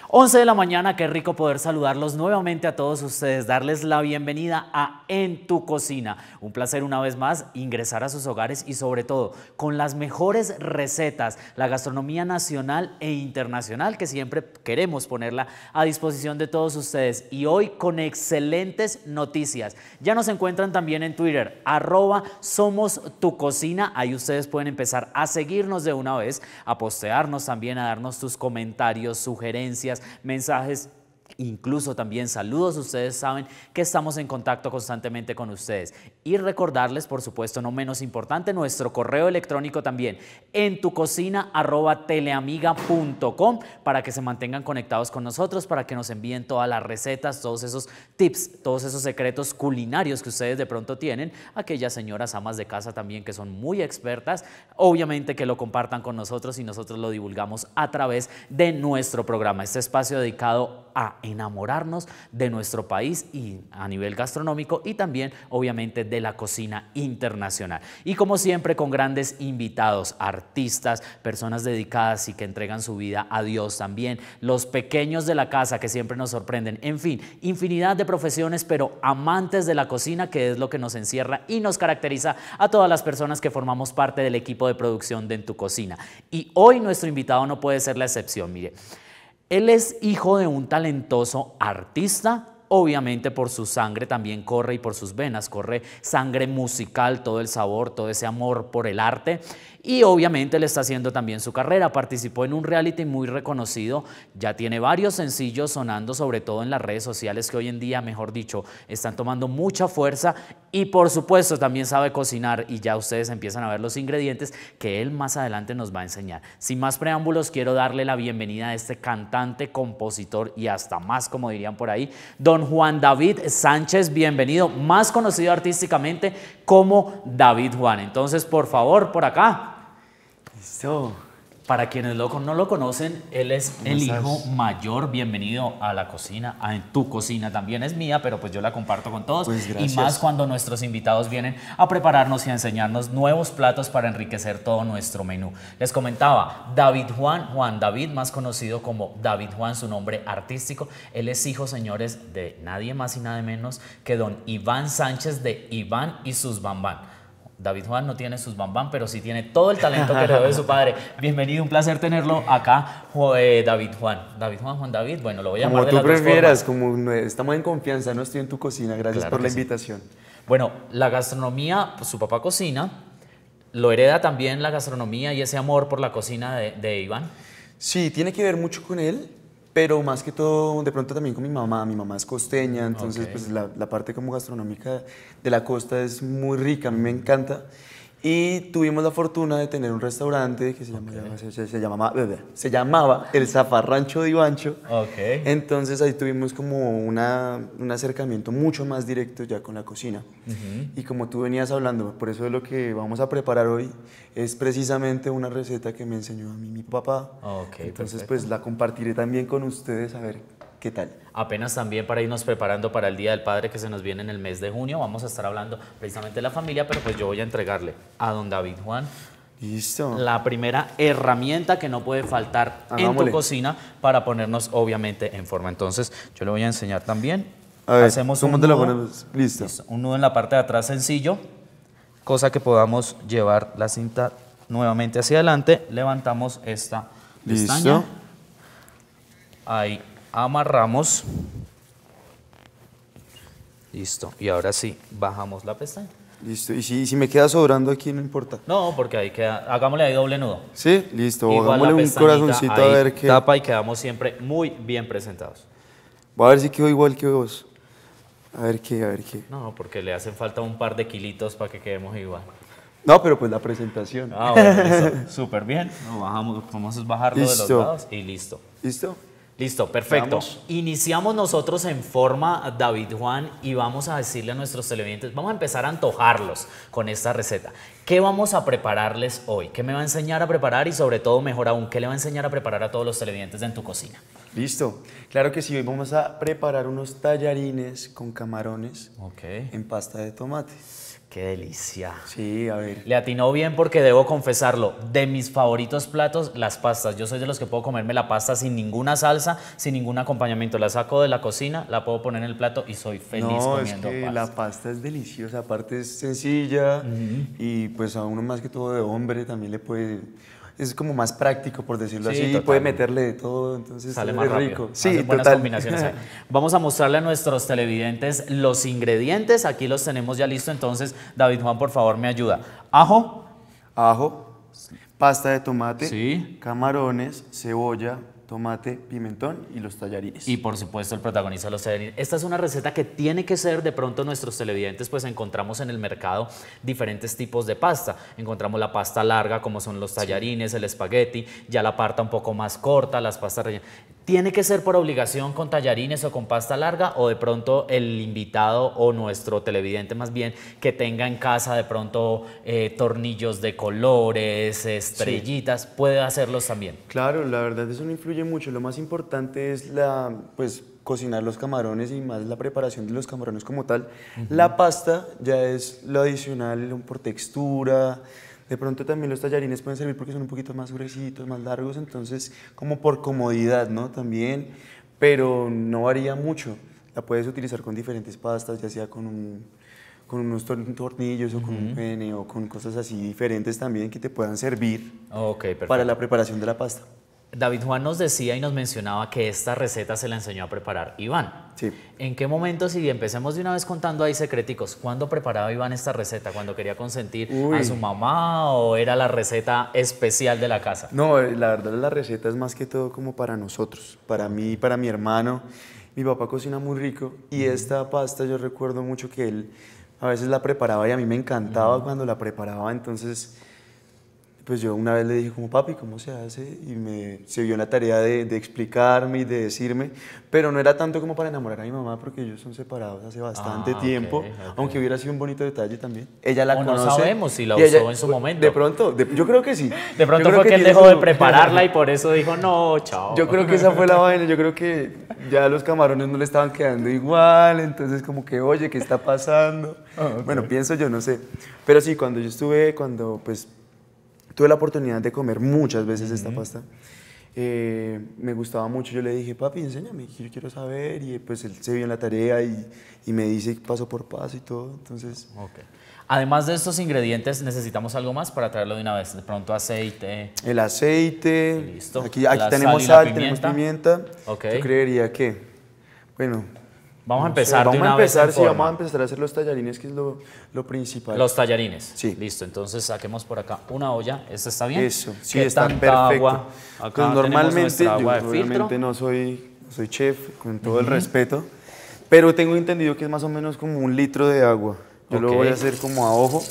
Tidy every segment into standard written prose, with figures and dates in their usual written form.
11 de la mañana, qué rico poder saludarlos nuevamente a todos ustedes, darles la bienvenida a En Tu Cocina. Un placer una vez más ingresar a sus hogares y sobre todo con las mejores recetas, la gastronomía nacional e internacional que siempre queremos ponerla a disposición de todos ustedes. Y hoy con excelentes noticias. Ya nos encuentran también en Twitter, @SomosTuCocina. Ahí ustedes pueden empezar a seguirnos de una vez, a postearnos también, a darnos tus comentarios, sugerencias, mensajes, incluso también saludos. Ustedes saben que estamos en contacto constantemente con ustedes. Y recordarles, por supuesto, no menos importante, nuestro correo electrónico también, entucocina@teleamiga.com, para que se mantengan conectados con nosotros, para que nos envíen todas las recetas, todos esos tips, todos esos secretos culinarios que ustedes de pronto tienen, aquellas señoras amas de casa también que son muy expertas, obviamente que lo compartan con nosotros y nosotros lo divulgamos a través de nuestro programa, este espacio dedicado a enamorarnos de nuestro país y a nivel gastronómico y también obviamente de la cocina internacional. Y como siempre con grandes invitados, artistas, personas dedicadas y que entregan su vida a Dios también, los pequeños de la casa que siempre nos sorprenden, en fin, infinidad de profesiones, pero amantes de la cocina, que es lo que nos encierra y nos caracteriza a todas las personas que formamos parte del equipo de producción de En Tu Cocina. Y hoy nuestro invitado no puede ser la excepción, mire. Él es hijo de un talentoso artista, obviamente por su sangre también corre y por sus venas corre sangre musical, todo el sabor, todo ese amor por el arte. Y obviamente le está haciendo también su carrera, participó en un reality muy reconocido, ya tiene varios sencillos sonando, sobre todo en las redes sociales que hoy en día, mejor dicho, están tomando mucha fuerza y por supuesto también sabe cocinar y ya ustedes empiezan a ver los ingredientes que él más adelante nos va a enseñar. Sin más preámbulos, quiero darle la bienvenida a este cantante, compositor y hasta más, como dirían por ahí, don Juan David Sánchez, bienvenido, más conocido artísticamente como David Juan. Entonces, por favor, por acá. Listo. Para quienes no lo conocen, él es el hijo mayor. Bienvenido a la cocina, a En Tu Cocina. También es mía, pero pues yo la comparto con todos. Pues y más cuando nuestros invitados vienen a prepararnos y a enseñarnos nuevos platos para enriquecer todo nuestro menú. Les comentaba, David Juan, Juan David, más conocido como David Juan, su nombre artístico. Él es hijo, señores, de nadie más y nada menos que don Iván Sánchez, de Iván y sus Bambán. David Juan no tiene sus bambán, pero sí tiene todo el talento que heredó de su padre. Bienvenido, un placer tenerlo acá, David Juan. David Juan, Juan David, bueno, lo voy a llamar de las dos formas. Como tú prefieras, como estamos en confianza, no estoy en tu cocina, gracias por la invitación. Bueno, la gastronomía, pues, su papá cocina, ¿lo hereda también la gastronomía y ese amor por la cocina de Iván? Sí, tiene que ver mucho con él, pero más que todo, de pronto también con mi mamá es costeña, entonces pues la parte como gastronómica de la costa es muy rica, a mí me encanta. Y tuvimos la fortuna de tener un restaurante que se llamaba El Zafarrancho de Ivancho. Entonces ahí tuvimos como un acercamiento mucho más directo ya con la cocina. Y como tú venías hablando, por eso de lo que vamos a preparar hoy es precisamente una receta que me enseñó a mí mi papá. Entonces pues la compartiré también con ustedes a ver qué tal. Apenas también para irnos preparando para el Día del Padre que se nos viene en el mes de junio, vamos a estar hablando precisamente de la familia, pero pues yo voy a entregarle a don David Juan la primera herramienta que no puede faltar en tu cocina para ponernos obviamente en forma. Entonces yo le voy a enseñar también. A ver, hacemos ¿cómo un te la nudo, ponemos? Listo. un nudo en la parte de atrás sencillo, cosa que podamos llevar la cinta nuevamente hacia adelante, levantamos esta pestaña, ahí amarramos, listo, y ahora sí, bajamos la pestaña. Listo, y si me queda sobrando aquí no importa. No, porque ahí queda, hagámosle ahí doble nudo. Sí, listo, Igual hagámosle un corazoncito a ver qué. Tapa y quedamos siempre muy bien presentados. Voy a ver si quedo igual que vos. A ver qué. No, porque le hacen falta un par de kilitos para que quedemos igual. No, pero pues la presentación. Ah, bueno, listo, súper bien. Lo bajamos, vamos a bajarlo de los lados y listo. ¿Listo? Listo, perfecto. Vamos. Iniciamos nosotros en forma, David Juan, y vamos a decirle a nuestros televidentes, vamos a empezar a antojarlos con esta receta. ¿Qué vamos a prepararles hoy? ¿Qué me va a enseñar a preparar? Y sobre todo, mejor aún, ¿qué le va a enseñar a preparar a todos los televidentes de En Tu Cocina? Listo. Claro que sí, hoy vamos a preparar unos tallarines con camarones en pasta de tomate. Qué delicia. Sí, a ver. Le atinó bien porque debo confesarlo, de mis favoritos platos, las pastas. Yo soy de los que puedo comerme la pasta sin ninguna salsa, sin ningún acompañamiento. La saco de la cocina, la puedo poner en el plato y soy feliz No, es comiendo que pasta. la pasta es deliciosa, aparte es sencilla y pues a uno más que todo de hombre también le puede, es como más práctico por decirlo Sí, así, total. puede meterle de todo, entonces Sale es más rápido. rico. Hacen Sí, buenas total. combinaciones ahí. Vamos a mostrarle a nuestros televidentes los ingredientes. Aquí los tenemos ya listos. Entonces, David Juan, por favor, me ayuda. Ajo. Ajo, pasta de tomate, Sí. camarones, cebolla, tomate, pimentón y los tallarines. Y por supuesto el protagonista de los tallarines. Esta es una receta que tiene que ser, de pronto nuestros televidentes pues encontramos en el mercado diferentes tipos de pasta. Encontramos la pasta larga como son los tallarines, el espagueti, ya la parte un poco más corta, las pastas rellenas. ¿Tiene que ser por obligación con tallarines o con pasta larga o de pronto el invitado o nuestro televidente más bien que tenga en casa de pronto tornillos de colores, estrellitas, puede hacerlos también? Claro, la verdad eso no influye mucho, lo más importante es pues, cocinar los camarones y más la preparación de los camarones como tal. La pasta ya es lo adicional por textura. De pronto también los tallarines pueden servir porque son un poquito más gruesitos, más largos, entonces como por comodidad, ¿no? También, pero no varía mucho. La puedes utilizar con diferentes pastas, ya sea con unos tornillos o con un pene o con cosas así diferentes también que te puedan servir Ok, perfecto. para la preparación de la pasta. David Juan nos decía y nos mencionaba que esta receta se la enseñó a preparar Iván. Sí. ¿En qué momento, si empecemos de una vez contando ahí secreticos, cuándo preparaba Iván esta receta? ¿Cuando quería consentir a su mamá o era la receta especial de la casa? No, la verdad la receta es más que todo como para nosotros, para mí, para mi hermano. Mi papá cocina muy rico y esta pasta yo recuerdo mucho que él a veces la preparaba y a mí me encantaba cuando la preparaba, entonces pues yo una vez le dije como papi, ¿cómo se hace? Y se vio en la tarea de explicarme y de decirme, pero no era tanto como para enamorar a mi mamá porque ellos son separados hace bastante tiempo, ok. aunque hubiera sido un bonito detalle también. Ella la O no conoce. sabemos si la y usó en su momento. De pronto, yo creo que sí. De pronto Yo creo fue que él tiene dejó de su- prepararla y por eso dijo, no, chao. Yo creo que esa fue la vaina, yo creo que ya los camarones no le estaban quedando igual, entonces como que, oye, ¿qué está pasando? Bueno, pienso yo, no sé. Pero sí, cuando pues tuve la oportunidad de comer muchas veces esta pasta, me gustaba mucho, yo le dije, papi, enséñame, yo quiero saber, y pues él se vio en la tarea y me dice paso por paso y todo, entonces... Ok. Además de estos ingredientes, necesitamos algo más para traerlo de una vez. De pronto aceite. El aceite, Listo. aquí La tenemos sal y la sal, tenemos pimienta. pimienta, Ok. yo creería que, bueno... Vamos a no sé, empezar de vamos una a vez empezar, en sí, forma. vamos a empezar a hacer los tallarines, que es lo principal. Los tallarines. Sí. Listo, entonces saquemos por acá una olla. ¿Esta está bien? Eso, sí, ¿Qué está tanta perfecto. agua? Acá Pues normalmente, tenemos nuestra yo agua de filtro. obviamente no soy chef, con todo el respeto, pero tengo entendido que es más o menos como 1 litro de agua. Yo lo Ok. voy a hacer como a ojo,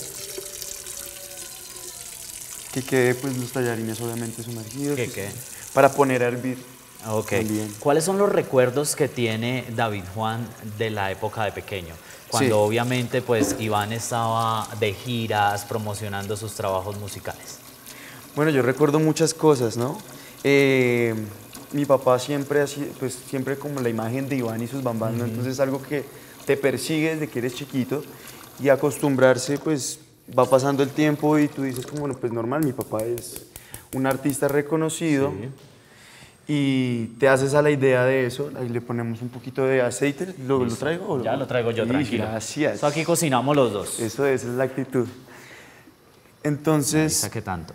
que quede pues los tallarines obviamente sumergidos. ¿Qué pues, quede? para poner a hervir. Ok. También. ¿Cuáles son los recuerdos que tiene David Juan de la época de pequeño? Cuando Sí. obviamente pues Iván estaba de giras promocionando sus trabajos musicales. Bueno, yo recuerdo muchas cosas, ¿no? Mi papá siempre así, pues siempre como la imagen de Iván y sus bambas, ¿no? Entonces es algo que te persigue desde que eres chiquito y acostumbrarse, pues va pasando el tiempo y tú dices como, bueno, pues normal, mi papá es un artista reconocido y te haces a la idea de eso. Ahí le ponemos un poquito de aceite. ¿Lo traigo? o Ya lo traigo yo, Sí, tranquilo. Gracias. Eso aquí cocinamos los dos. Esa es la actitud. Entonces, ¿Qué tanto?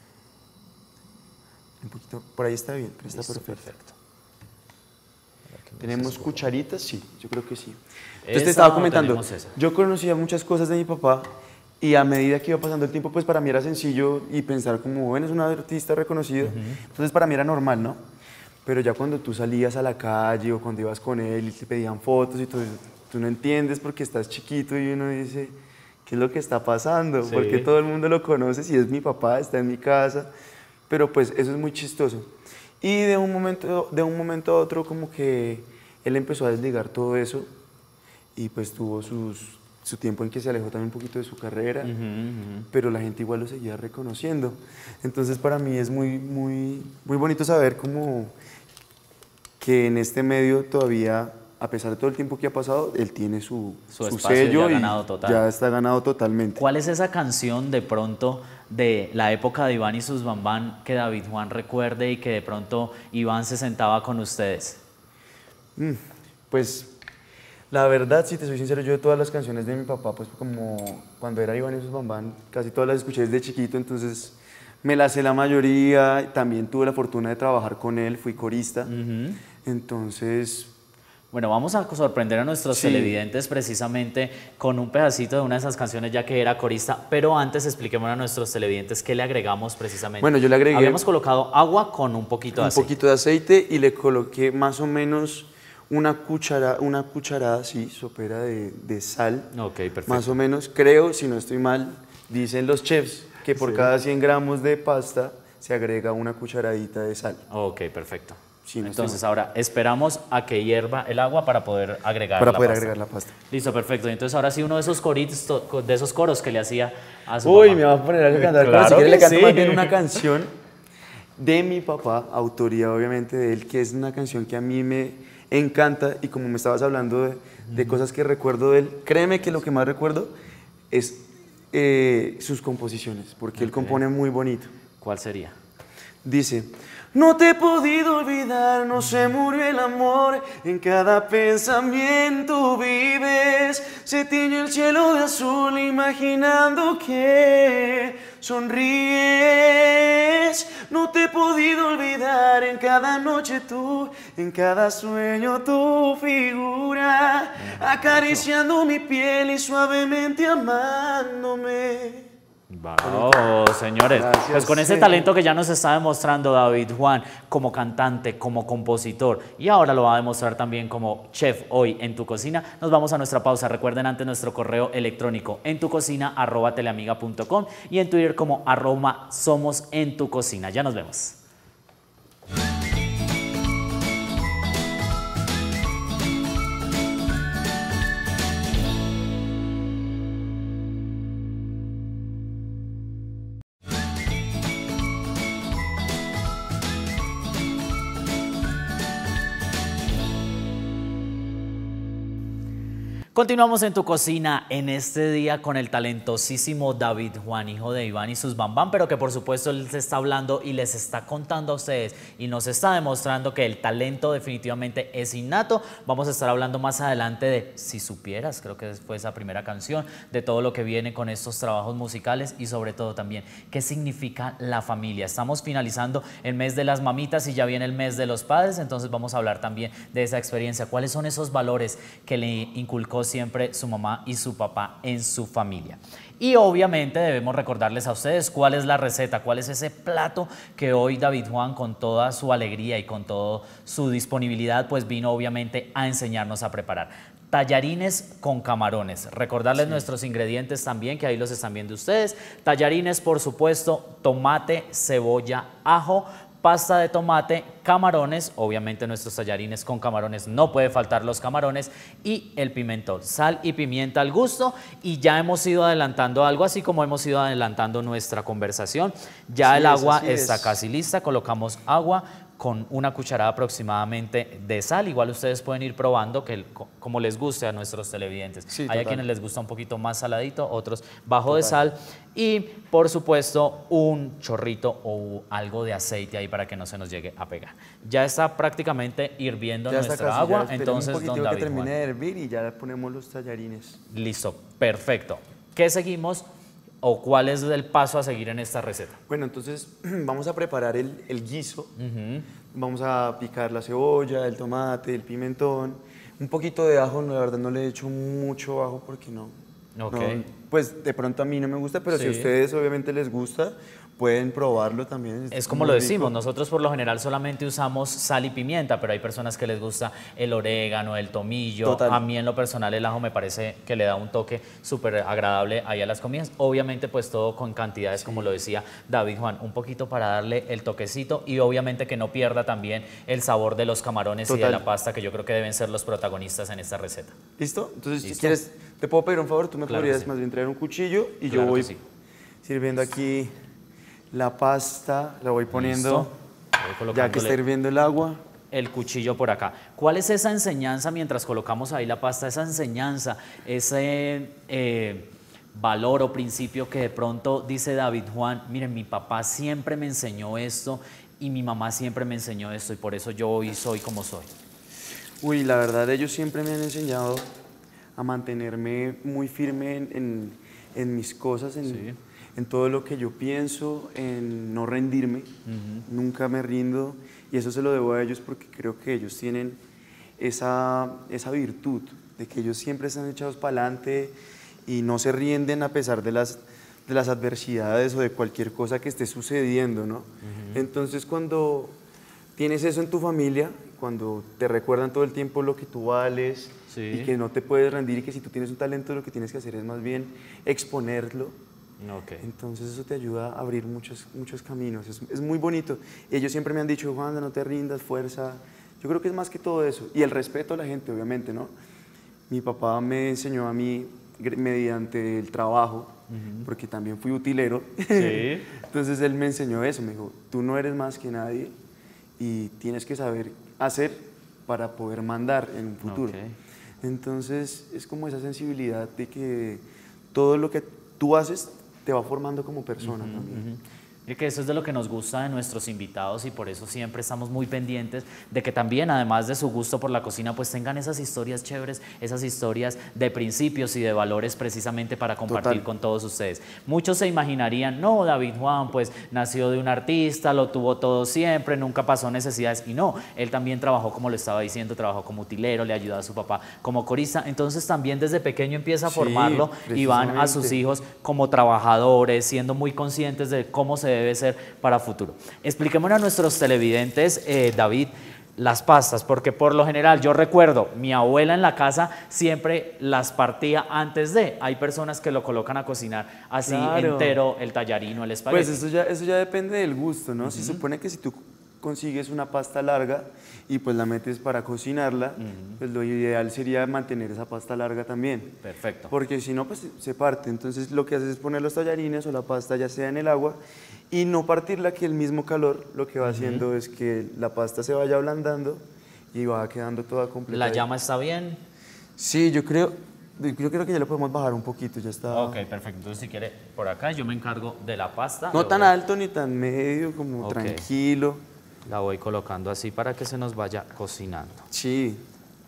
un poquito, por ahí está bien, pero está Listo, perfecto. ¿Tenemos cucharitas? Sí, yo creo que sí. Entonces ¿Esa te estaba o comentando, tenemos esa? yo conocía muchas cosas de mi papá y a medida que iba pasando el tiempo, pues para mí era sencillo y pensar como, bueno, es un artista reconocido, entonces para mí era normal, ¿no? Pero ya cuando tú salías a la calle o cuando ibas con él y te pedían fotos y todo eso, tú no entiendes porque estás chiquito y uno dice, ¿qué es lo que está pasando? Sí. Porque todo el mundo lo conoce, si es mi papá, está en mi casa, pero pues eso es muy chistoso. Y de un momento a otro como que él empezó a desligar todo eso y pues tuvo su tiempo en que se alejó también un poquito de su carrera, pero la gente igual lo seguía reconociendo. Entonces para mí es muy bonito saber como que en este medio todavía a pesar de todo el tiempo que ha pasado, él tiene su espacio sello ya y ganado total. ya está ganado totalmente. ¿Cuál es esa canción de pronto de la época de Iván y sus Bambán que David Juan recuerde y que de pronto Iván se sentaba con ustedes? Pues la verdad, si te soy sincero, yo de todas las canciones de mi papá, pues como cuando era Iván y sus Bambán, casi todas las escuché desde chiquito, entonces me las sé la mayoría. También tuve la fortuna de trabajar con él, fui corista, entonces... Bueno, vamos a sorprender a nuestros televidentes precisamente con un pedacito de una de esas canciones, ya que era corista, pero antes expliquemos a nuestros televidentes qué le agregamos precisamente. Bueno, yo le agregué... Habíamos colocado agua con un poquito de aceite. Un poquito de aceite y le coloqué más o menos una cucharada, sí, sopera de sal. Ok, perfecto. Más o menos, creo, si no estoy mal, dicen los chefs que por cada 100 gramos de pasta se agrega una cucharadita de sal. Ok, perfecto. Sí, no entonces ahora esperamos a que hierva el agua para poder agregar agregar la pasta. Listo, perfecto. Y entonces ahora sí uno de esos coritos, de esos coros que le hacía a su Uy, papá. me va a poner a cantar. Claro, si quiere que le canto sí. más bien una canción de mi papá, autoría obviamente de él, que es una canción que a mí me encanta, y como me estabas hablando de cosas que recuerdo de él, créeme que lo que más recuerdo es sus composiciones, porque él compone muy bonito. ¿Cuál sería? Dice: no te he podido olvidar, no se murió el amor, en cada pensamiento vives, se tiñe el cielo de azul imaginando que sonríes. No te he podido olvidar, en cada noche tú, en cada sueño tu figura, acariciando mi piel y suavemente amándome. Wow, señores, Gracias, pues con ese talento que ya nos está demostrando David Juan como cantante, como compositor, y ahora lo va a demostrar también como chef hoy en Tu Cocina, nos vamos a nuestra pausa. Recuerden antes nuestro correo electrónico entucocina@teleamiga.com y en Twitter como @somosentucocina. Ya nos vemos. Continuamos en Tu Cocina en este día con el talentosísimo David Juan, hijo de Iván y sus Bambán, pero que por supuesto él les está hablando y les está contando a ustedes y nos está demostrando que el talento definitivamente es innato. Vamos a estar hablando más adelante de Si Supieras, creo que fue esa primera canción, de todo lo que viene con estos trabajos musicales y sobre todo también qué significa la familia. Estamos finalizando el mes de las mamitas y ya viene el mes de los padres, entonces vamos a hablar también de esa experiencia, cuáles son esos valores que le inculcó siempre su mamá y su papá en su familia. Y obviamente debemos recordarles a ustedes cuál es la receta, cuál es ese plato que hoy David Juan, con toda su alegría y con toda su disponibilidad, pues vino obviamente a enseñarnos a preparar. Tallarines con camarones. Recordarles nuestros ingredientes también, que ahí los están viendo ustedes. Tallarines, por supuesto, tomate, cebolla, ajo, pasta de tomate, camarones, obviamente nuestros tallarines con camarones, no puede faltar los camarones, y el pimentón, sal y pimienta al gusto. Y ya hemos ido adelantando algo, así como hemos ido adelantando nuestra conversación. Ya el agua está casi lista, colocamos agua con una cucharada aproximadamente de sal. Igual ustedes pueden ir probando como les guste a nuestros televidentes. Sí, hay a quienes les gusta un poquito más saladito, otros bajo de sal. Y por supuesto un chorrito o algo de aceite ahí para que no se nos llegue a pegar. Ya está prácticamente hirviendo nuestra agua, entonces un poquitito que termine de hervir y ya le ponemos los tallarines. Listo, perfecto. ¿Qué seguimos? ¿O cuál es el paso a seguir en esta receta? Bueno, entonces vamos a preparar el guiso. Vamos a picar la cebolla, el tomate, el pimentón, un poquito de ajo. La verdad no le he hecho mucho ajo porque no, pues de pronto a mí no me gusta, pero si a ustedes obviamente les gusta, pueden probarlo también. Es como lo decimos, nosotros por lo general solamente usamos sal y pimienta, pero hay personas que les gusta el orégano, el tomillo. Total. A mí en lo personal el ajo me parece que le da un toque súper agradable ahí a las comidas. Obviamente pues todo con cantidades, como lo decía David Juan, un poquito para darle el toquecito y obviamente que no pierda también el sabor de los camarones y de la pasta, que yo creo que deben ser los protagonistas en esta receta. ¿Listo? Entonces, si quieres, te puedo pedir un favor, tú me podrías más bien traer un cuchillo y yo voy sirviendo aquí la pasta, la voy poniendo, ya que está hirviendo el agua. el cuchillo por acá. ¿Cuál es esa enseñanza mientras colocamos ahí la pasta? Esa enseñanza, ese valor o principio que de pronto dice David Juan, miren, mi papá siempre me enseñó esto y mi mamá siempre me enseñó esto y por eso yo hoy soy como soy. Uy, la verdad, ellos siempre me han enseñado a mantenerme muy firme en mis cosas, en todo lo que yo pienso, en no rendirme, nunca me rindo, y eso se lo debo a ellos porque creo que ellos tienen esa virtud de que ellos siempre están echados para adelante y no se rinden a pesar de las adversidades o de cualquier cosa que esté sucediendo, ¿no? Entonces, cuando tienes eso en tu familia, cuando te recuerdan todo el tiempo lo que tú vales y que no te puedes rendir y que si tú tienes un talento lo que tienes que hacer es más bien exponerlo. Entonces eso te ayuda a abrir muchos caminos, es muy bonito. Ellos siempre me han dicho, Juan, no te rindas, fuerza. Yo creo que es más que todo eso. Y el respeto a la gente, obviamente, ¿no? Mi papá me enseñó a mí mediante el trabajo, porque también fui utilero. Entonces él me enseñó eso, me dijo, tú no eres más que nadie y tienes que saber hacer para poder mandar en un futuro. Entonces es como esa sensibilidad de que todo lo que tú haces te va formando como persona también. Y que eso es de lo que nos gusta de nuestros invitados y por eso siempre estamos muy pendientes de que también, además de su gusto por la cocina, pues tengan esas historias chéveres, esas historias de principios y de valores precisamente para compartir con todos ustedes. Muchos se imaginarían, no, David Juan pues nació de un artista, lo tuvo todo siempre, nunca pasó necesidades, y no, él también trabajó, como lo estaba diciendo, trabajó como utilero, le ayudó a su papá como corista, entonces también desde pequeño empieza a formarlo y van a sus hijos como trabajadores, siendo muy conscientes de cómo se debe ser para futuro. Expliquémosle a nuestros televidentes, David, las pastas, porque por lo general yo recuerdo, mi abuela en la casa siempre las partía antes de, hay personas que lo colocan a cocinar así entero, el tallarino, el espagueti. Pues eso ya depende del gusto, ¿no? Se supone que si tú consigues una pasta larga y pues la metes para cocinarla, pues lo ideal sería mantener esa pasta larga también. Perfecto. Porque si no, pues se parte. Entonces lo que haces es poner los tallarines o la pasta ya sea en el agua y no partirla, que el mismo calor lo que va haciendo es que la pasta se vaya ablandando y va quedando toda completa. ¿La llama está bien? Sí, yo creo que ya lo podemos bajar un poquito, ya está. Ok, perfecto. Entonces si quiere por acá yo me encargo de la pasta. No tan alto ni tan medio, como tranquilo. La voy colocando así para que se nos vaya cocinando. Sí.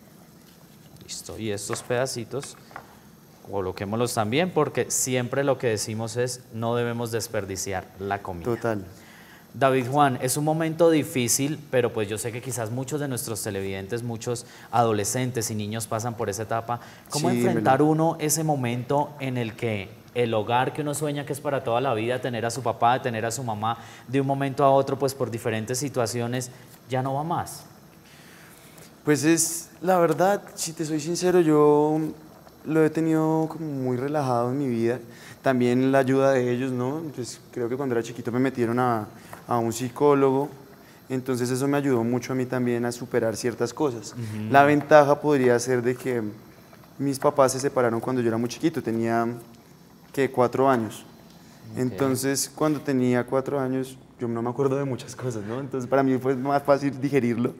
Listo. Y estos pedacitos coloquémoslos también porque siempre lo que decimos es no debemos desperdiciar la comida. Total. David Juan, es un momento difícil, pero pues yo sé que quizás muchos de nuestros televidentes, muchos adolescentes y niños pasan por esa etapa. ¿Cómo enfrentar uno ese momento en el que el hogar que uno sueña que es para toda la vida, tener a su papá, tener a su mamá, de un momento a otro, pues por diferentes situaciones, ya no va más? Pues es, la verdad, si te soy sincero, yo lo he tenido como muy relajado en mi vida. También la ayuda de ellos, ¿no? Pues creo que cuando era chiquito me metieron a un psicólogo, entonces eso me ayudó mucho a mí también a superar ciertas cosas. La ventaja podría ser de que mis papás se separaron cuando yo era muy chiquito, tenía, ¿qué? 4 años. Entonces, cuando tenía 4 años, yo no me acuerdo de muchas cosas, ¿no? Entonces, para mí fue más fácil digerirlo.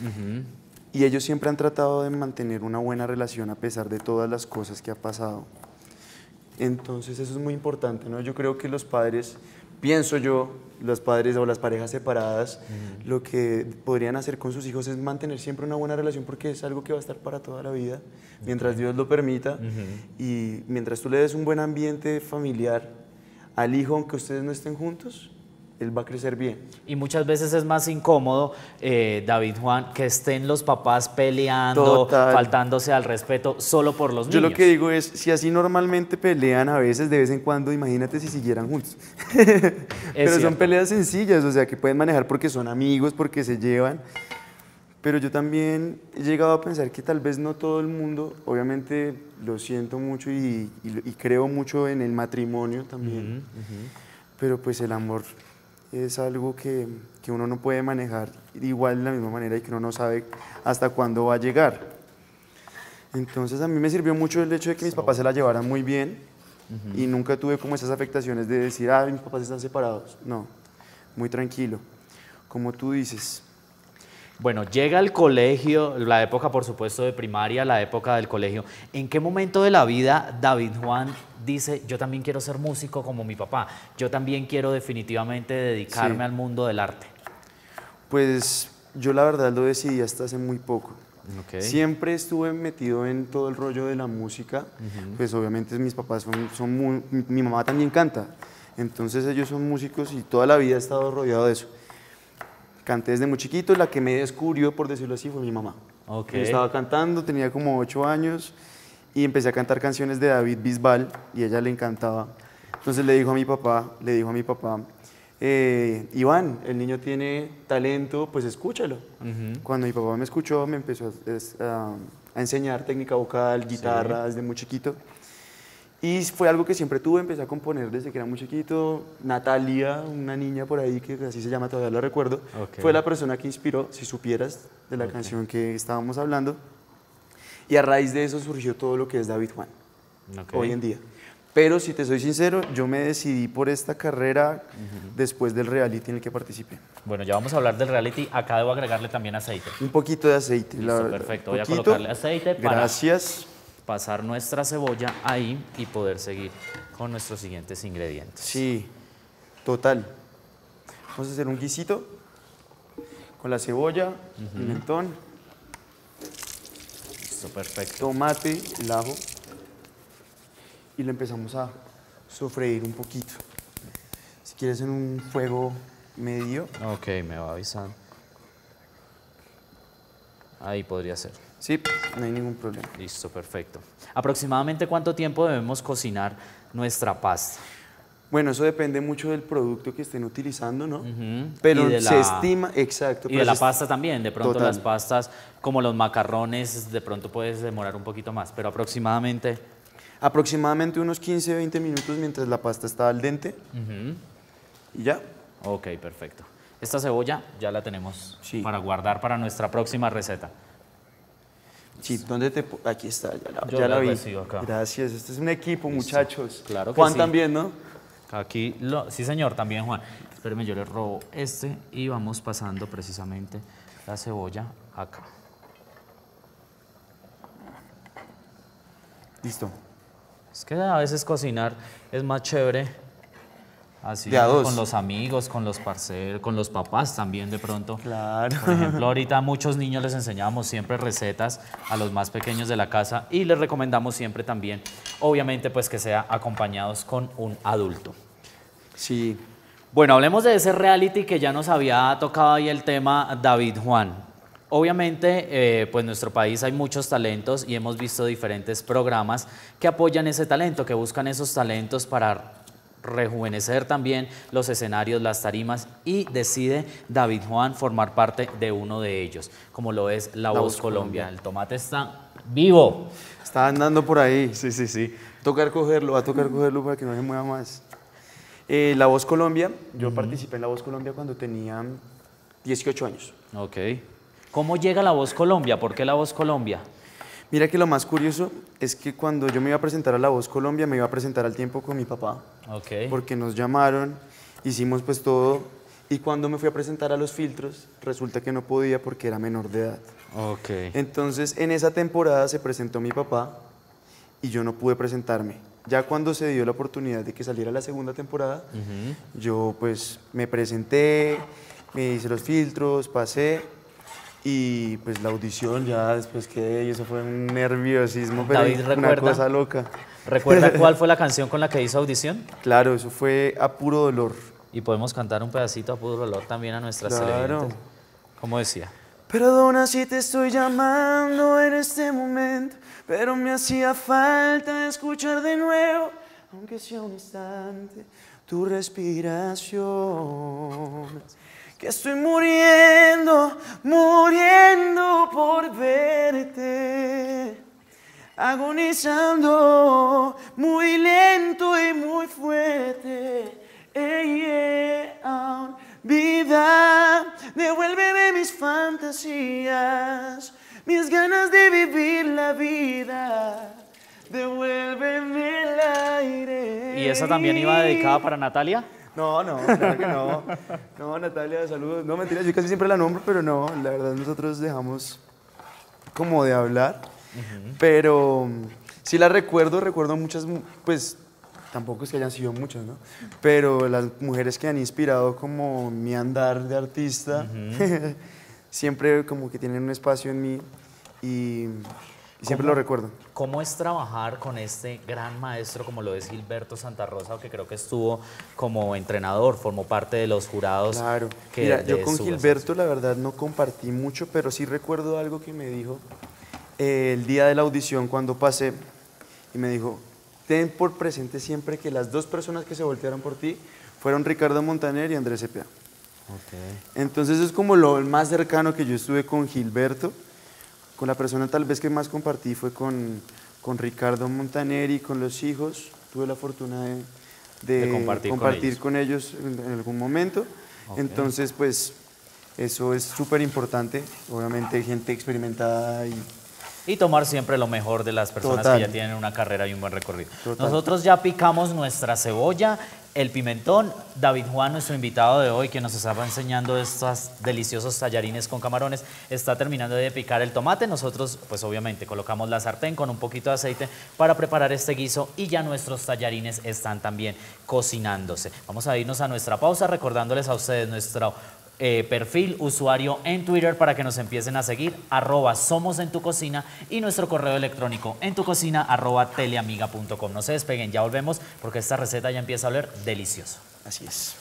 Y ellos siempre han tratado de mantener una buena relación a pesar de todas las cosas que ha pasado. Entonces, eso es muy importante, ¿no? Yo creo que los padres, pienso yo, los padres o las parejas separadas, lo que podrían hacer con sus hijos es mantener siempre una buena relación porque es algo que va a estar para toda la vida, mientras Dios lo permita. Y mientras tú le des un buen ambiente familiar al hijo, aunque ustedes no estén juntos, él va a crecer bien. Y muchas veces es más incómodo, David Juan, que estén los papás peleando, Total. faltándose al respeto solo por los niños. Yo lo que digo es, si así normalmente pelean a veces, de vez en cuando, imagínate si siguieran juntos. Pero son peleas sencillas, o sea, que pueden manejar porque son amigos, porque se llevan. Pero yo también he llegado a pensar que tal vez no todo el mundo, obviamente lo siento mucho y creo mucho en el matrimonio también, pero pues el amor es algo que uno no puede manejar igual de la misma manera y que uno no sabe hasta cuándo va a llegar. Entonces a mí me sirvió mucho el hecho de que mis papás se la llevaran muy bien y nunca tuve como esas afectaciones de decir, ah, mis papás están separados. No, muy tranquilo, como tú dices. Bueno, llega el colegio, la época por supuesto de primaria, la época del colegio. ¿En qué momento de la vida David Juan dice, yo también quiero ser músico como mi papá, yo también quiero definitivamente dedicarme al mundo del arte? Pues yo la verdad lo decidí hasta hace muy poco. Okay. Siempre estuve metido en todo el rollo de la música, pues obviamente mis papás mi mamá también canta, entonces ellos son músicos y toda la vida he estado rodeado de eso. Canté desde muy chiquito, la que me descubrió, por decirlo así, fue mi mamá. Okay. Yo estaba cantando, tenía como 8 años y empecé a cantar canciones de David Bisbal y a ella le encantaba. Entonces le dijo a mi papá, Iván, el niño tiene talento, pues escúchalo. Cuando mi papá me escuchó, me empezó a enseñar técnica vocal, guitarra, desde muy chiquito. Y fue algo que siempre tuve, empecé a componer desde que era muy chiquito. Natalia, una niña por ahí que así se llama, todavía la recuerdo, fue la persona que inspiró, si supieras, de la canción que estábamos hablando. Y a raíz de eso surgió todo lo que es David Juan, hoy en día. Pero si te soy sincero, yo me decidí por esta carrera después del reality en el que participé. Bueno, ya vamos a hablar del reality. Acá debo agregarle también aceite. Un poquito de aceite. Listo, perfecto. Voy a colocarle aceite para pasar nuestra cebolla ahí y poder seguir con nuestros siguientes ingredientes. Sí, total. Vamos a hacer un guisito con la cebolla, pimentón. Listo, perfecto. Tomate, el ajo. Y lo empezamos a sofreír un poquito. Si quieres en un fuego medio. Ok, me va avisando. Ahí podría ser. Sí, no hay ningún problema. Listo, perfecto. ¿Aproximadamente cuánto tiempo debemos cocinar nuestra pasta? Bueno, eso depende mucho del producto que estén utilizando, ¿no? Pero se estima, exacto. Y de la pasta también, de pronto las pastas como los macarrones, de pronto puedes demorar un poquito más, pero aproximadamente... Aproximadamente unos 15-20 minutos mientras la pasta está al dente. Y ya. Ok, perfecto. Esta cebolla ya la tenemos para guardar para nuestra próxima receta. Sí, ¿dónde te...? Aquí está, ya la vi. Acá. Gracias, este es un equipo, muchachos. Claro que Juan sí. también, ¿no? Aquí, sí señor, también Juan. Espéreme, yo le robo este y vamos pasando precisamente la cebolla acá. Listo. Es que a veces cocinar es más chévere así con los amigos, con los parceros, con los papás también de pronto. Claro. Por ejemplo, ahorita a muchos niños les enseñamos siempre recetas a los más pequeños de la casa y les recomendamos siempre también, obviamente, pues que sea acompañados con un adulto. Sí. Bueno, hablemos de ese reality que ya nos había tocado ahí el tema David Juan. Obviamente, pues en nuestro país hay muchos talentos y hemos visto diferentes programas que apoyan ese talento, que buscan esos talentos para rejuvenecer también los escenarios, las tarimas, y decide David Juan formar parte de uno de ellos, como lo es La Voz Colombia. El tomate está vivo. Está andando por ahí. Sí. Va a tocar cogerlo para que no se mueva más. La Voz Colombia, yo participé en La Voz Colombia cuando tenía 18 años. Ok. ¿Cómo llega La Voz Colombia? ¿Por qué La Voz Colombia? Mira que lo más curioso es que cuando yo me iba a presentar a La Voz Colombia, me iba a presentar al tiempo con mi papá. Ok. Porque nos llamaron, hicimos pues todo, y cuando me fui a presentar a los filtros, resulta que no podía porque era menor de edad. Ok. Entonces, en esa temporada se presentó mi papá y yo no pude presentarme. Ya cuando se dio la oportunidad de que saliera la segunda temporada, yo pues me presenté, me hice los filtros, pasé. Y pues la audición ya después que eso fue un nerviosismo, pero David, una cosa loca. ¿Recuerda cuál fue la canción con la que hizo audición? Claro, eso fue A Puro Dolor. Y podemos cantar un pedacito A Puro Dolor también a nuestras televidentes. ¿Cómo decía? Perdona si te estoy llamando en este momento, pero me hacía falta escuchar de nuevo, aunque sea un instante, tu respiración. Que estoy muriendo por verte, agonizando muy lento y muy fuerte. Vida, devuélveme mis fantasías, mis ganas de vivir la vida, devuélveme el aire. ¿Y esa también iba dedicada para Natalia? No, no, claro que no. No, Natalia, saludos. No, mentira, yo casi siempre la nombro, pero no, la verdad nosotros dejamos como de hablar. Pero sí la recuerdo muchas, pues tampoco es que hayan sido muchas, ¿no? Pero las mujeres que han inspirado como mi andar de artista, siempre como que tienen un espacio en mí y siempre lo recuerdo. ¿Cómo es trabajar con este gran maestro como lo es Gilberto Santa Rosa, que creo que estuvo como entrenador, formó parte de los jurados? Claro. Que Mira, yo con Gilberto la verdad no compartí mucho, pero sí recuerdo algo que me dijo el día de la audición cuando pasé y me dijo, ten por presente siempre que las dos personas que se voltearon por ti fueron Ricardo Montaner y Andrés Cepeda. Entonces es como lo más cercano que yo estuve con Gilberto. Con la persona tal vez que más compartí fue con Ricardo Montaner y con los hijos. Tuve la fortuna de compartir con ellos en algún momento. Entonces, pues, eso es súper importante. Obviamente, gente experimentada y tomar siempre lo mejor de las personas que ya tienen una carrera y un buen recorrido. Nosotros ya picamos nuestra cebolla, el pimentón. David Juan, nuestro invitado de hoy, que nos estaba enseñando estos deliciosos tallarines con camarones, está terminando de picar el tomate. Nosotros, pues obviamente, colocamos la sartén con un poquito de aceite para preparar este guiso y ya nuestros tallarines están también cocinándose. Vamos a irnos a nuestra pausa recordándoles a ustedes nuestro perfil, usuario en Twitter para que nos empiecen a seguir, @somosentucocina, y nuestro correo electrónico entucocina@teleamiga.com. No se despeguen, ya volvemos porque esta receta ya empieza a oler delicioso. Así es.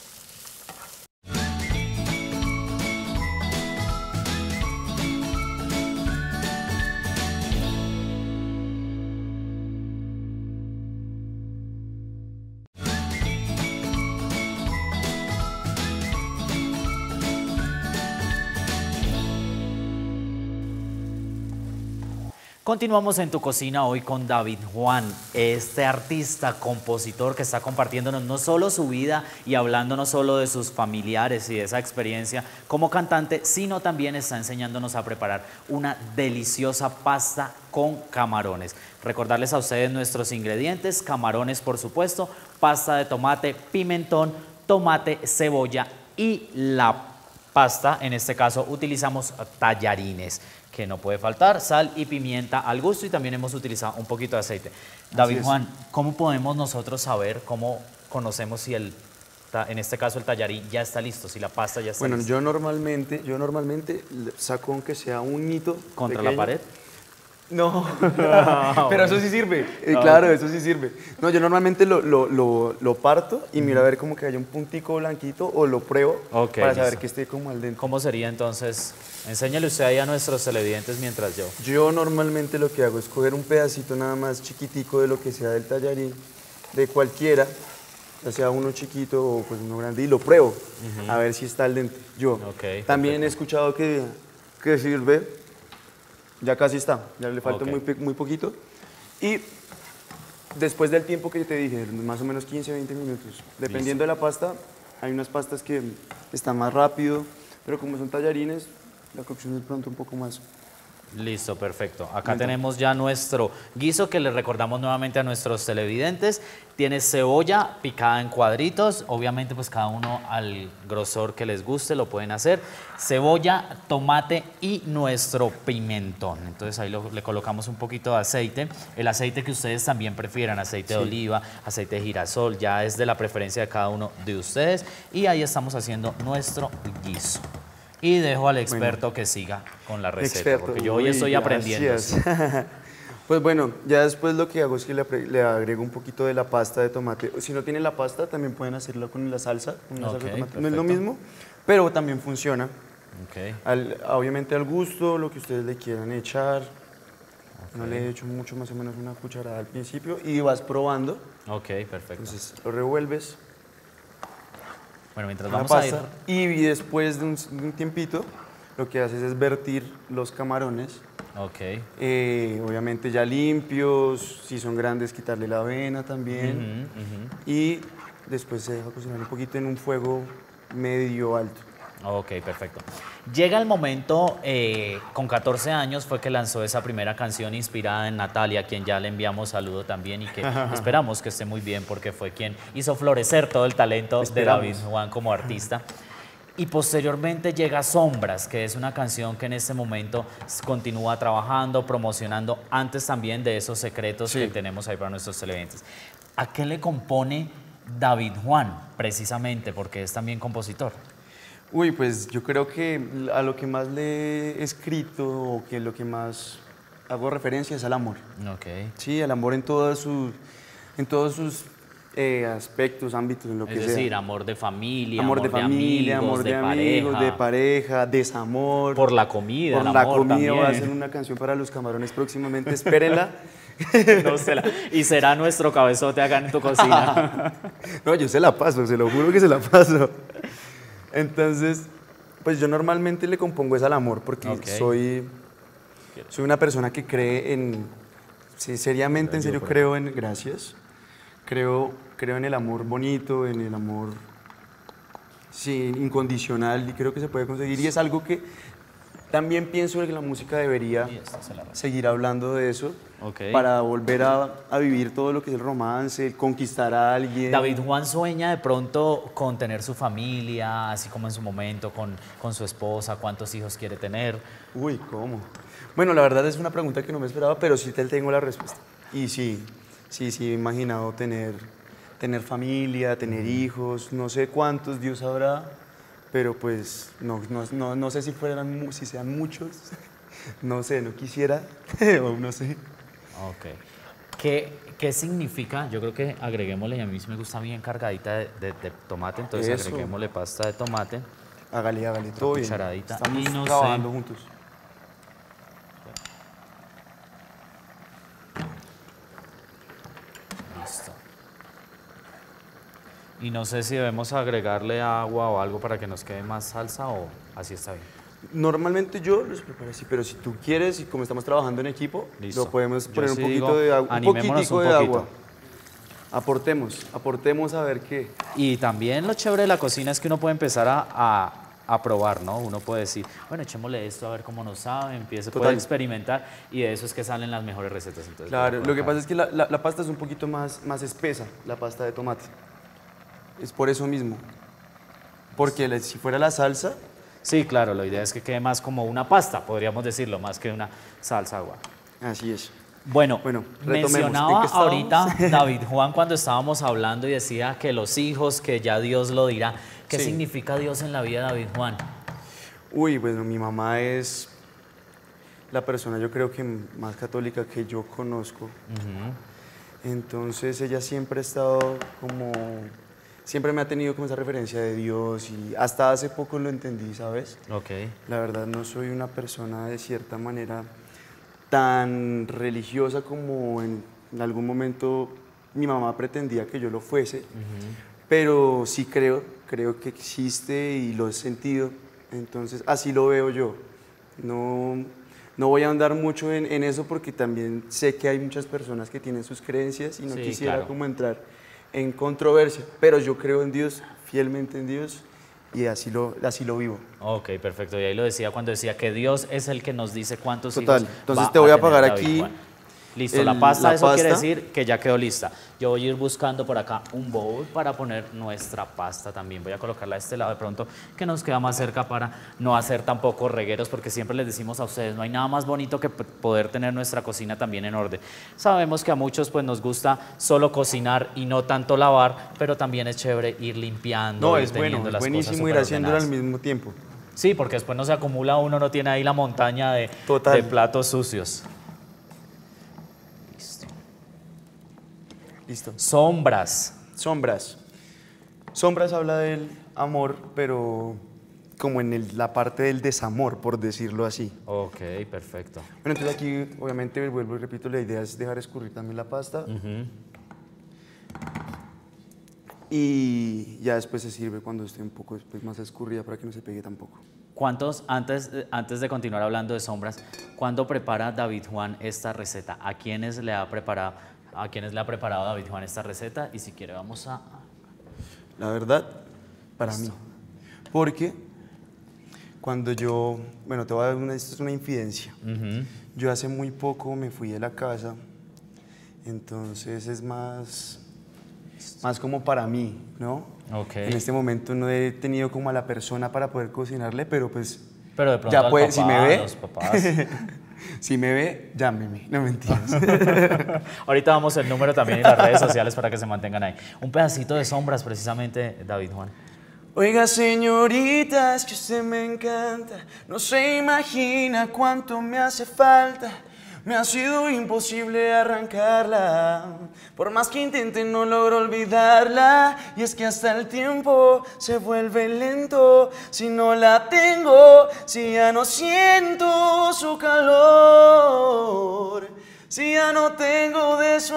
Continuamos en Tu Cocina hoy con David Juan, este artista, compositor que está compartiéndonos no solo su vida y hablando no solo de sus familiares y de esa experiencia como cantante, sino también está enseñándonos a preparar una deliciosa pasta con camarones. Recordarles a ustedes nuestros ingredientes: camarones, por supuesto, pasta de tomate, pimentón, tomate, cebolla y la pasta. En este caso utilizamos tallarines, que no puede faltar, sal y pimienta al gusto, y también hemos utilizado un poquito de aceite. David Juan, ¿cómo podemos nosotros saber, cómo conocemos si en este caso el tallarín ya está listo, si la pasta ya está lista? Bueno, yo normalmente saco aunque sea un hito ¿Contra pequeño. la pared? No, pero eso sí sirve, claro, eso sí sirve. No, yo normalmente lo parto y miro a ver como que haya un puntico blanquito o lo pruebo para saber que esté como al dente. ¿Cómo sería entonces? Enséñale usted ahí a nuestros televidentes mientras yo. Yo normalmente lo que hago es coger un pedacito nada más chiquitico de lo que sea del tallarín, de cualquiera, ya sea uno chiquito o pues uno grande, y lo pruebo a ver si está al dente. Yo también he escuchado que sirve. Ya casi está, ya le falta muy poquito. Y después del tiempo que te dije, más o menos 15 o 20 minutos, dependiendo de la pasta, hay unas pastas que están más rápido, pero como son tallarines, la cocción es pronto un poco más. Listo, perfecto. Acá tenemos ya nuestro guiso, que les recordamos nuevamente a nuestros televidentes. Tiene cebolla picada en cuadritos, obviamente pues cada uno al grosor que les guste lo pueden hacer. Cebolla, tomate y nuestro pimentón. Entonces ahí le colocamos un poquito de aceite. El aceite que ustedes también prefieran, aceite de oliva, aceite de girasol, ya es de la preferencia de cada uno de ustedes. Y ahí estamos haciendo nuestro guiso. Y dejo al experto que siga con la receta, porque yo hoy estoy aprendiendo. Pues bueno, ya después lo que hago es que le agrego un poquito de la pasta de tomate. Si no tienen la pasta, también pueden hacerlo con la salsa, salsa de tomate. No es lo mismo, pero también funciona. Obviamente al gusto, lo que ustedes le quieran echar. No le he hecho mucho, más o menos una cucharada al principio, y vas probando. Perfecto. Entonces lo revuelves. Bueno, mientras vamos a ir... Y después de un tiempito, lo que haces es vertir los camarones. Obviamente ya limpios, si son grandes, quitarle la avena también. Y después se deja cocinar un poquito en un fuego medio alto. Ok, perfecto. Llega el momento, con 14 años fue que lanzó esa primera canción inspirada en Natalia, a quien ya le enviamos saludo también y que esperamos que esté muy bien porque fue quien hizo florecer todo el talento de David Juan como artista. Y posteriormente llega Sombras, que es una canción que en este momento continúa trabajando, promocionando, antes también de esos secretos que tenemos ahí para nuestros televidentes. ¿A qué le compone David Juan, precisamente, porque es también compositor? Uy, pues yo creo que a lo que más le he escrito o que lo que más hago referencia es al amor. Ok. Sí, al amor en todos sus aspectos, ámbitos, en lo que sea. Es decir, amor de familia, Amor de familia, amor de amigos, de pareja, desamor. Por la comida, por el la amor comida. también. Voy a hacer una canción para los camarones próximamente, espérenla. No se la- y será nuestro cabezote acá en tu cocina. No, yo se la paso, se lo juro que se la paso. Entonces, pues yo normalmente le compongo es al amor porque soy una persona que cree en, sí, seriamente, en serio creo en, gracias, creo en el amor bonito, en el amor, sí, incondicional, y creo que se puede conseguir, y es algo que también pienso que la música debería seguir hablando de eso, para volver a vivir todo lo que es el romance, el conquistar a alguien. David Juan sueña de pronto con tener su familia, así como en su momento, con su esposa, ¿cuántos hijos quiere tener? Uy, ¿cómo? Bueno, la verdad es una pregunta que no me esperaba, pero sí te tengo la respuesta. Y sí, he imaginado tener familia, tener hijos, no sé cuántos Dios sabrá, pero pues no sé si sean muchos, no sé, no quisiera, o no sé. Ok. ¿Qué significa? Yo creo que agreguémosle, y a mí sí me gusta bien cargadita de tomate, entonces Eso. agreguémosle pasta de tomate. Hágale, todo bien. Cucharadita. Estamos Y no trabajando sé. juntos. Listo. Y no sé si debemos agregarle agua o algo para que nos quede más salsa o así está bien. Normalmente yo los preparo así, pero si tú quieres y como estamos trabajando en equipo, Listo. lo podemos Yo poner un sí poquito digo, de agua, un animémonos poquitico un de poquito. agua. Aportemos a ver qué. Y también lo chévere de la cocina es que uno puede empezar a probar, ¿no? Uno puede decir, bueno, echémosle esto a ver cómo nos sabe, puede experimentar y de eso es que salen las mejores recetas. Entonces, Claro, lo que pasa es que la pasta es un poquito más espesa, la pasta de tomate. Es por eso mismo. Porque si fuera la salsa... Sí, claro, la idea es que quede más como una pasta, podríamos decirlo, más que una salsa agua. Así es. Bueno, retomemos. mencionaba ahorita David Juan cuando estábamos hablando y decía que los hijos, que ya Dios lo dirá. ¿Qué significa Dios en la vida de David Juan? Uy, bueno, mi mamá es la persona yo creo que más católica que yo conozco. Entonces ella siempre ha estado siempre me ha tenido como esa referencia de Dios y hasta hace poco lo entendí, ¿sabes? La verdad no soy una persona de cierta manera tan religiosa como en algún momento mi mamá pretendía que yo lo fuese, pero sí creo que existe y lo he sentido, entonces así lo veo yo. No voy a andar mucho en eso porque también sé que hay muchas personas que tienen sus creencias y no quisiera como entrar en controversia, pero yo creo en Dios, fielmente en Dios, y así lo vivo. Ok, perfecto. Y ahí lo decía cuando decía que Dios es el que nos dice cuántos Total. hijos Entonces va te voy a tener apagar David aquí. Juan. Listo, la pasta, eso quiere decir que ya quedó lista. Yo voy a ir buscando por acá un bowl para poner nuestra pasta también. Voy a colocarla a este lado de pronto, que nos queda más cerca para no hacer tampoco regueros, porque siempre les decimos a ustedes, no hay nada más bonito que poder tener nuestra cocina también en orden. Sabemos que a muchos pues nos gusta solo cocinar y no tanto lavar, pero también es chévere ir limpiando. No, ir es bueno, es buenísimo ir haciéndolo al mismo tiempo. Sí, porque después no se acumula, uno no tiene ahí la montaña de platos sucios. Listo. Sombras. Sombras habla del amor, pero como en la parte del desamor, por decirlo así. Ok, perfecto. Bueno, entonces aquí, obviamente, vuelvo y repito, la idea es dejar escurrir también la pasta. Y ya después se sirve cuando esté un poco más escurrida para que no se pegue tampoco. Antes de continuar hablando de sombras, ¿cuándo prepara David Juan esta receta? ¿A quiénes le ha preparado David Juan esta receta? Y si quiere vamos a... La verdad, para mí. Porque Cuando yo, bueno, te voy a dar esto es una infidencia. Yo hace muy poco me fui de la casa, entonces es más como para mí, ¿no? Okay. En este momento no he tenido como a la persona para poder cocinarle, pero pues pero de pronto ya puede, si me ve, los papás. si me ve, llámeme, no mentiras. Ahorita damos el número también en las redes sociales para que se mantengan ahí. Un pedacito de Sombras, precisamente, David Juan. Oiga, señorita, es que usted me encanta, no se imagina cuánto me hace falta. Me ha sido imposible arrancarla, por más que intente no logro olvidarla. Y es que hasta el tiempo se vuelve lento si no la tengo, si ya no siento su calor, si ya no tengo de su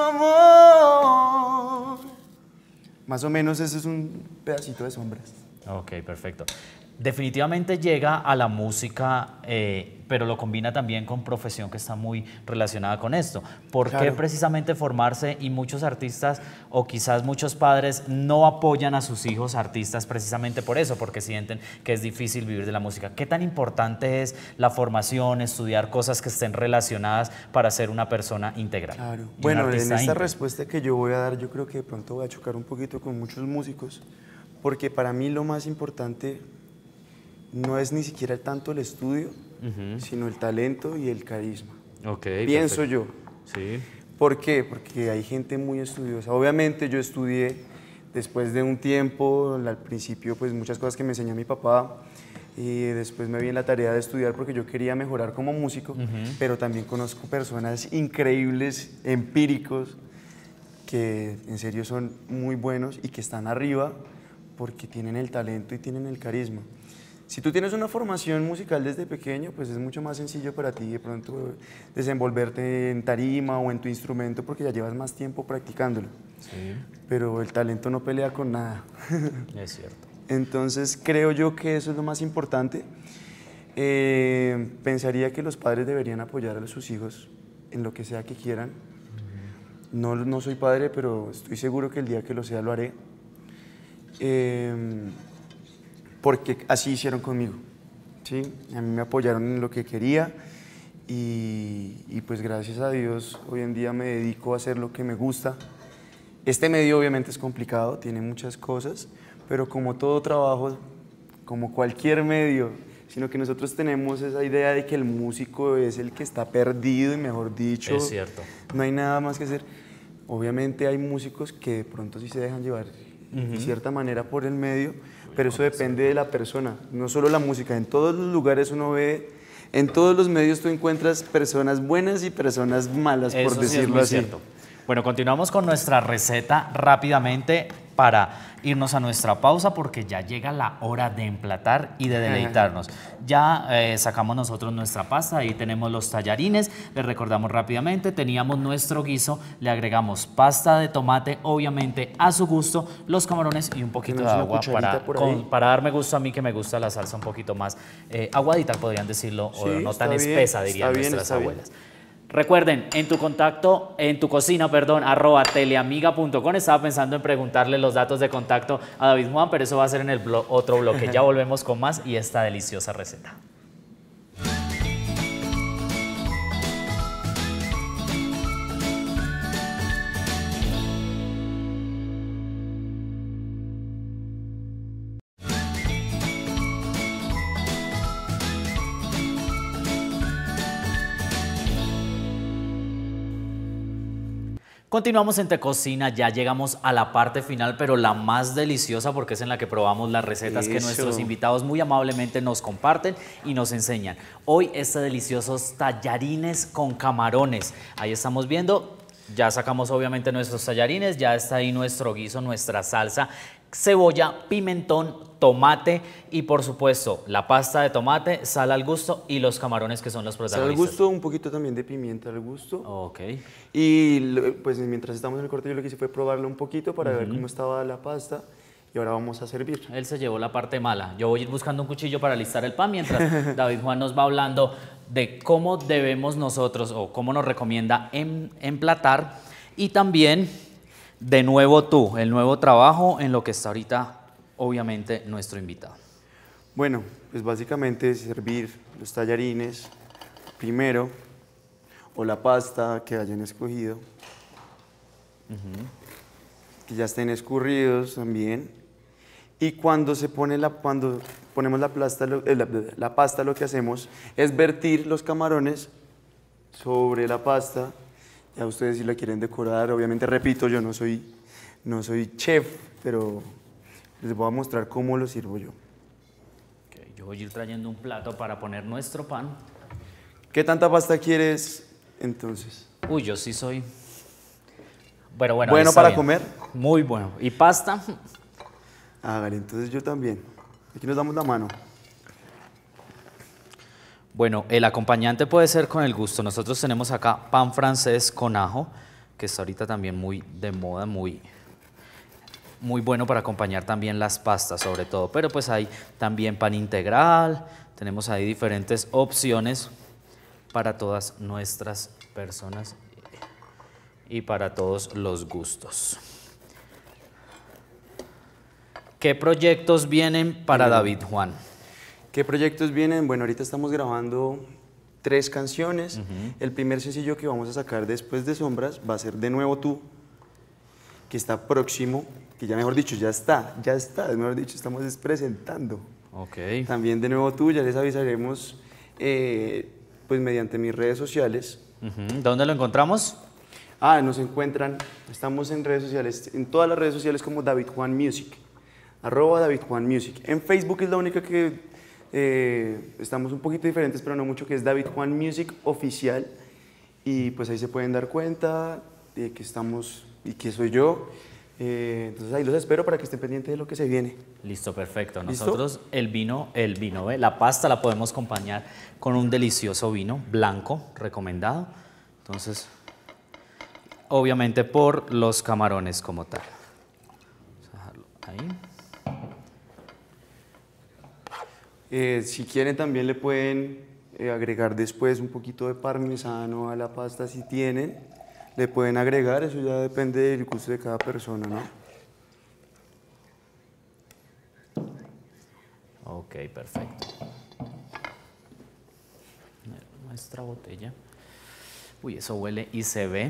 amor. Más o menos ese es un pedacito de Sombras. Ok, perfecto. Definitivamente llega a la música, pero lo combina también con profesión que está muy relacionada con esto. ¿Por qué precisamente formarse? Y muchos artistas o quizás muchos padres no apoyan a sus hijos artistas precisamente por eso, porque sienten que es difícil vivir de la música. ¿Qué tan importante es la formación, estudiar cosas que estén relacionadas para ser una persona integral? Claro. Bueno, en esta respuesta que yo voy a dar, yo creo que de pronto voy a chocar un poquito con muchos músicos, porque para mí lo más importante no es ni siquiera tanto el estudio, sino el talento y el carisma. Okay, pienso yo. Sí. ¿Por qué? Porque hay gente muy estudiosa. Obviamente yo estudié después de un tiempo, al principio pues muchas cosas que me enseñó mi papá, y después me vi en la tarea de estudiar porque yo quería mejorar como músico, pero también conozco personas increíbles, empíricos, que en serio son muy buenos y que están arriba porque tienen el talento y tienen el carisma. Si tú tienes una formación musical desde pequeño, pues es mucho más sencillo para ti de pronto desenvolverte en tarima o en tu instrumento porque ya llevas más tiempo practicándolo. Sí. Pero el talento no pelea con nada. Es cierto. Entonces creo yo que eso es lo más importante. Pensaría que los padres deberían apoyar a sus hijos en lo que sea que quieran. No soy padre, pero estoy seguro que el día que lo sea lo haré. Porque así hicieron conmigo, ¿sí? A mí me apoyaron en lo que quería y pues gracias a Dios hoy en día me dedico a hacer lo que me gusta. Este medio obviamente es complicado, tiene muchas cosas, pero como todo trabajo, como cualquier medio, sino que nosotros tenemos esa idea de que el músico es el que está perdido y mejor dicho, es cierto. No hay nada más que hacer. Obviamente hay músicos que de pronto sí se dejan llevar de cierta manera por el medio, pero eso depende de la persona, no solo la música. En todos los lugares uno ve, en todos los medios tú encuentras personas buenas y personas malas, por decirlo así. Cierto. Bueno, continuamos con nuestra receta rápidamente para irnos a nuestra pausa porque ya llega la hora de emplatar y de deleitarnos. Ya sacamos nosotros nuestra pasta, ahí tenemos los tallarines, les recordamos rápidamente, teníamos nuestro guiso, le agregamos pasta de tomate, obviamente a su gusto, los camarones y un poquito de agua para darme gusto a mí que me gusta la salsa un poquito más aguadita, podrían decirlo, sí, o no tan espesa, dirían nuestras abuelas. Recuerden, en tu cocina, @teleamiga.com. Estaba pensando en preguntarle los datos de contacto a David Juan, pero eso va a ser en el otro bloque. Ya volvemos con más y esta deliciosa receta. Continuamos en Te Cocina, ya llegamos a la parte final, pero la más deliciosa porque es en la que probamos las recetas que nuestros invitados muy amablemente nos comparten y nos enseñan. Hoy deliciosos tallarines con camarones. Ahí estamos viendo, ya sacamos obviamente nuestros tallarines, ya está ahí nuestro guiso, nuestra salsa, cebolla, pimentón, tomate y por supuesto la pasta de tomate, sal al gusto y los camarones que son los protagonistas. Sal al gusto, un poquito también de pimienta al gusto. Ok. Y pues mientras estamos en el corte yo lo que hice fue probarlo un poquito para ver cómo estaba la pasta y ahora vamos a servir. Él se llevó la parte mala. Yo voy a ir buscando un cuchillo para alistar el pan mientras David Juan nos va hablando de cómo debemos nosotros o cómo nos recomienda emplatar y también de nuevo el nuevo trabajo en lo que está ahorita obviamente nuestro invitado. Bueno, pues básicamente servir los tallarines primero, o la pasta que hayan escogido, que ya estén escurridos también. Y cuando cuando ponemos la pasta, lo que hacemos es vertir los camarones sobre la pasta. Ya ustedes si la quieren decorar, obviamente repito, yo no soy chef, pero les voy a mostrar cómo lo sirvo yo. Okay, yo voy a ir trayendo un plato para poner nuestro pan. ¿Qué tanta pasta quieres entonces? Uy, yo sí soy... Bueno, ¿Bueno para comer? Muy bueno. ¿Y pasta? Hágale, entonces yo también. Aquí nos damos la mano. Bueno, el acompañante puede ser con el gusto. Nosotros tenemos acá pan francés con ajo, que está ahorita también muy de moda, muy bueno para acompañar también las pastas sobre todo. Pero pues hay también pan integral, tenemos ahí diferentes opciones para todas nuestras personas y para todos los gustos. ¿Qué proyectos vienen para David Juan? ¿Qué proyectos vienen? Bueno, ahorita estamos grabando 3 canciones. El primer sencillo que vamos a sacar después de Sombras va a ser De Nuevo Tú, que está próximo, que ya mejor dicho, ya está, mejor dicho, estamos presentando. Okay. También De Nuevo Tú, ya les avisaremos pues mediante mis redes sociales. ¿Dónde lo encontramos? Nos encuentran, estamos en redes sociales, en todas las redes sociales como David Juan Music, @David Juan Music. En Facebook es la única que estamos un poquito diferentes, pero no mucho, que es David Juan Music Oficial. Y pues ahí se pueden dar cuenta de que estamos y que soy yo. Entonces ahí los espero para que estén pendientes de lo que se viene. Listo, perfecto. ¿Listo? Nosotros el vino, la pasta la podemos acompañar con un delicioso vino blanco recomendado. Entonces, obviamente por los camarones como tal. Vamos a dejarlo ahí. Si quieren también le pueden agregar después un poquito de parmesano a la pasta si tienen. Le pueden agregar, eso ya depende del gusto de cada persona, ¿no? Ok, perfecto. Nuestra botella. Uy, eso huele y se ve.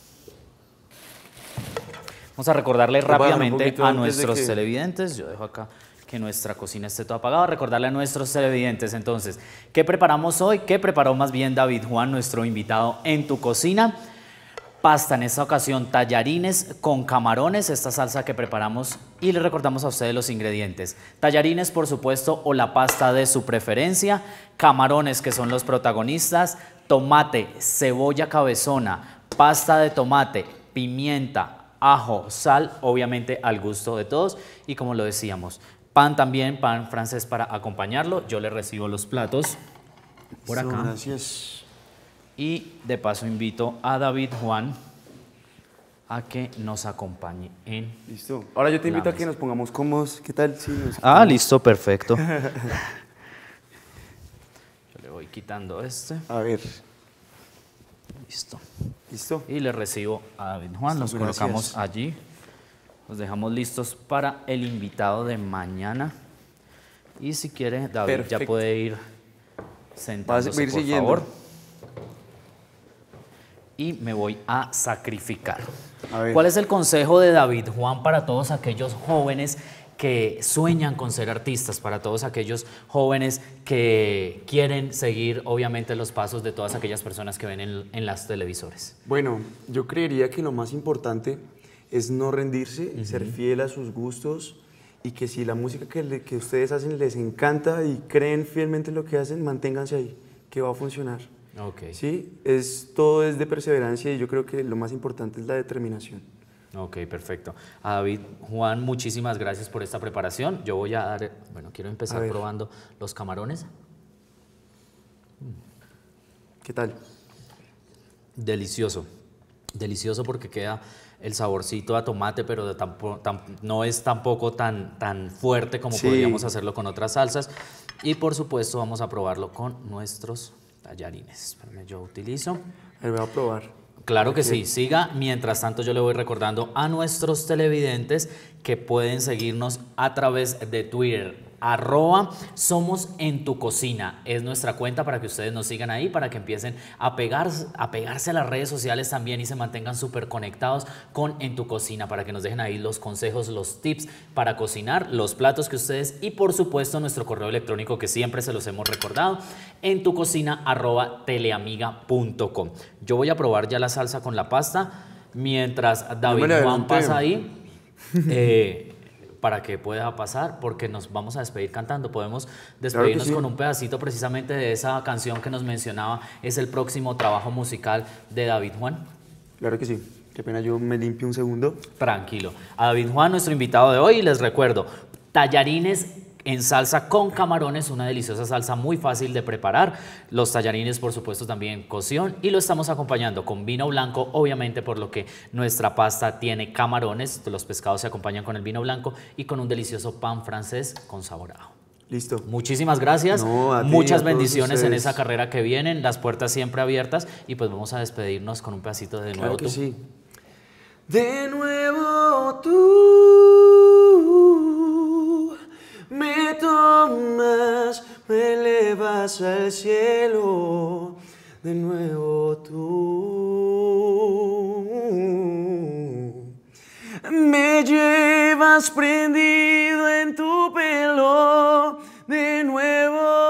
Vamos a recordarle rápidamente a nuestros televidentes. Yo dejo acá que nuestra cocina esté toda apagada. Recordarle a nuestros televidentes entonces, ¿qué preparamos hoy? ¿Qué preparó más bien David Juan, nuestro invitado en tu cocina? Pasta, en esta ocasión tallarines con camarones, esta salsa que preparamos, y le recordamos a ustedes los ingredientes. Tallarines, por supuesto, o la pasta de su preferencia, camarones, que son los protagonistas, tomate, cebolla cabezona, pasta de tomate, pimienta, ajo, sal, obviamente al gusto de todos, y como lo decíamos, pan también, pan francés para acompañarlo. Yo le recibo los platos por acá. Gracias. Y de paso invito a David Juan a que nos acompañe en... Listo. Ahora yo te invito a que nos pongamos cómodos. ¿Qué tal? Sí, listo, perfecto. Yo le voy quitando este. A ver. Listo. ¿Listo? Y le recibo a David Juan, los colocamos allí. Los dejamos listos para el invitado de mañana. Y si quiere, David ya puede ir sentándose, por favor. Y me voy a sacrificar. ¿Cuál es el consejo de David Juan para todos aquellos jóvenes que sueñan con ser artistas, para todos aquellos jóvenes que quieren seguir obviamente los pasos de todas aquellas personas que ven en las televisores? Bueno, yo creería que lo más importante es no rendirse, ser fiel a sus gustos, y que si la música que ustedes hacen les encanta y creen fielmente en lo que hacen, manténganse ahí, que va a funcionar. Okay. Sí, todo es de perseverancia, y yo creo que lo más importante es la determinación. Ok, perfecto. A David Juan, muchísimas gracias por esta preparación. Yo voy a dar, quiero empezar probando los camarones. ¿Qué tal? Delicioso, delicioso porque queda el saborcito a tomate, pero no es tampoco tan fuerte como podríamos hacerlo con otras salsas. Y por supuesto vamos a probarlo con nuestros tallarines. Espérame, yo utilizo. Voy a probar. Claro que sí, siga. Mientras tanto yo le voy recordando a nuestros televidentes que pueden seguirnos a través de Twitter, @somos en tu cocina. Es nuestra cuenta para que ustedes nos sigan ahí, para que empiecen a pegarse a las redes sociales también y se mantengan súper conectados con En tu cocina, para que nos dejen ahí los consejos, los tips para cocinar, los platos que ustedes y por supuesto nuestro correo electrónico que siempre se los hemos recordado, entucocina@teleamiga.com. Yo voy a probar ya la salsa con la pasta mientras David Juan pasa ahí. Para que pueda pasar, porque nos vamos a despedir cantando. Podemos despedirnos con un pedacito precisamente de esa canción que nos mencionaba. Es el próximo trabajo musical de David Juan. Claro que sí. Qué pena, yo me limpio un segundo. Tranquilo. A David Juan, nuestro invitado de hoy, y les recuerdo, tallarines en salsa con camarones, una deliciosa salsa muy fácil de preparar. Los tallarines, por supuesto, también cocción, y lo estamos acompañando con vino blanco, obviamente por lo que nuestra pasta tiene camarones, los pescados se acompañan con el vino blanco y con un delicioso pan francés con sabor a ajo. Listo. Muchísimas gracias, no, muchas bendiciones en esa carrera que vienen, las puertas siempre abiertas, y pues vamos a despedirnos con un pedacito de nuevo claro que tú. Sí. De nuevo tú me tomas, me elevas al cielo. De nuevo tú me llevas prendido en tu pelo. De nuevo